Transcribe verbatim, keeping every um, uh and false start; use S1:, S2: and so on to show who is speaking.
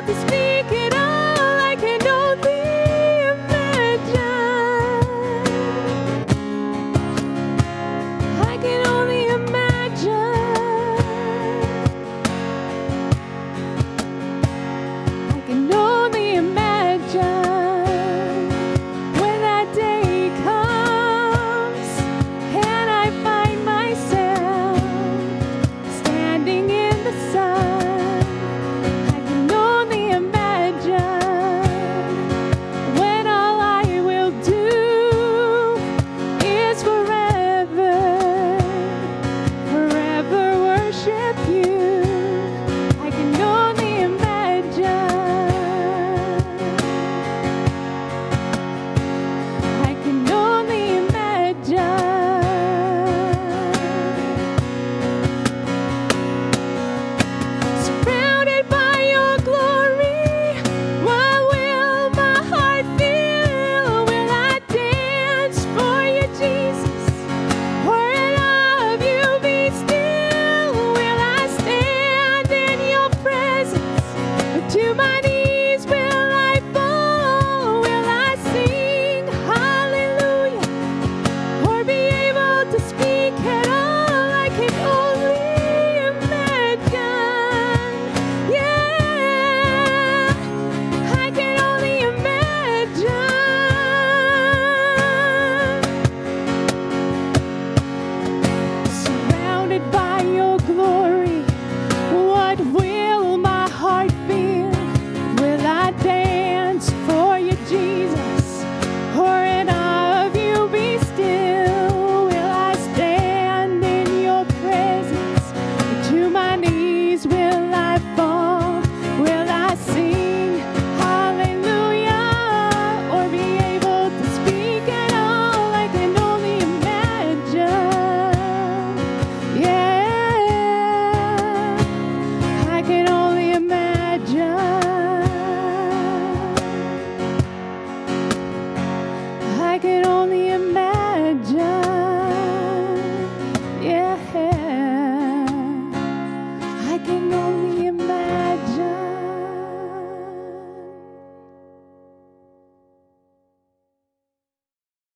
S1: to speak it all, I can only imagine. I can only imagine. I can only imagine when that day comes and I find myself standing in the sun. I can only imagine when all I will do is forever, forever worship you. I can only imagine. I can only imagine. Surrounded by your glory, what will my heart feel? Will I dance for you, Jesus? Or in love you be still? Will I stand in your presence? Or to my